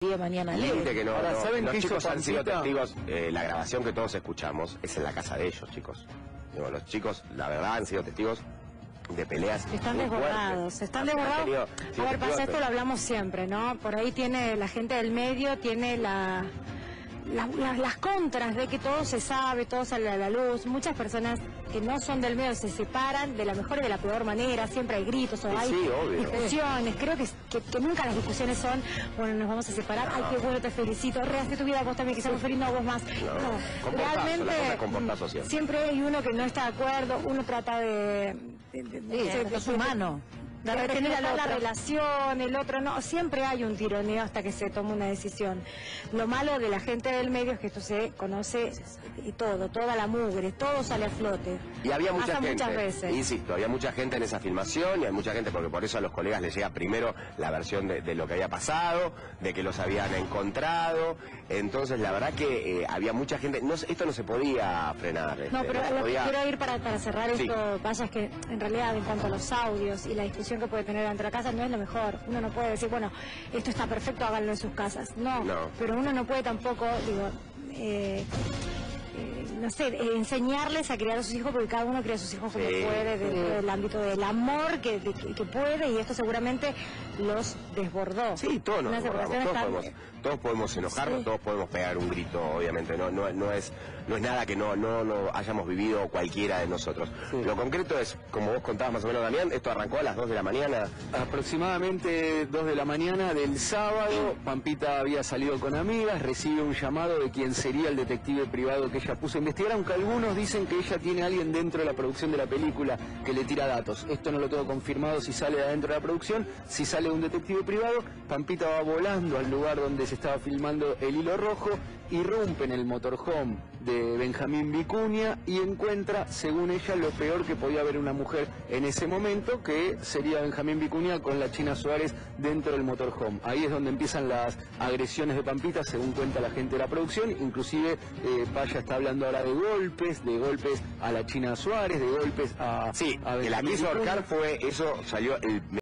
mañana límite que no, ahora, ¿saben los qué chicos hizo han sido Pampita? testigos. La grabación que todos escuchamos es en la casa de ellos, chicos. Digo, los chicos, la verdad, han sido testigos de peleas. Están muy desbordados, fuertes. están desbordados. A ver, pasa esto, lo hablamos siempre, ¿no? Por ahí tiene la gente del medio, tiene las contras de que todo se sabe, todo sale a la luz. Muchas personas que no son del medio se separan de la mejor y de la peor manera. Siempre hay gritos o hay discusiones. Creo que nunca las discusiones son, bueno, nos vamos a separar, ay, qué bueno, te felicito, rehace tu vida, vos también, que seamos felices, no, vos más. No, realmente siempre hay uno que no está de acuerdo, uno trata de es humano. De retener la relación, el otro no, siempre hay un tironeo hasta que se toma una decisión. Lo malo de la gente del medio es que esto se conoce y todo, toda la mugre, todo sale a flote. Y había mucha gente, muchas veces. Insisto, había mucha gente en esa filmación y hay mucha gente porque por eso a los colegas les llega primero la versión de lo que había pasado, de que los habían encontrado. Entonces la verdad que había mucha gente, esto no se podía frenar. No, pero lo que quiero ir para cerrar esto, vaya, es que en realidad en cuanto a los audios y la discusión que puede tener dentro de la casa no es lo mejor. Uno no puede decir, bueno, esto está perfecto, háganlo en sus casas. No. Pero uno no puede tampoco, digo, no sé, enseñarles a criar a sus hijos, porque cada uno cría a sus hijos como puede, dentro del ámbito del amor que puede, y esto seguramente los desbordó. Sí, todos nos desbordamos, todos podemos enojarnos, todos podemos pegar un grito, obviamente, no es nada que no hayamos vivido cualquiera de nosotros. Lo concreto es, como vos contabas más o menos, Damián, esto arrancó a las 2 de la mañana. Aproximadamente 2 de la mañana del sábado, Pampita había salido con amigas, recibe un llamado de quien sería el detective privado que ella puso a investigar, aunque algunos dicen que ella tiene a alguien dentro de la producción de la película que le tira datos. Esto no lo tengo confirmado si sale de adentro de la producción, si sale un detective privado. Pampita va volando al lugar donde se estaba filmando El Hilo Rojo, irrumpe en el motorhome de Benjamín Vicuña y encuentra, según ella, lo peor que podía haber una mujer en ese momento, que sería Benjamín Vicuña con la China Suárez dentro del motorhome. Ahí es donde empiezan las agresiones de Pampita, según cuenta la gente de la producción. Inclusive Paya está hablando ahora de golpes a la China Suárez, de golpes a que la quiso ahorcar fue, eso salió el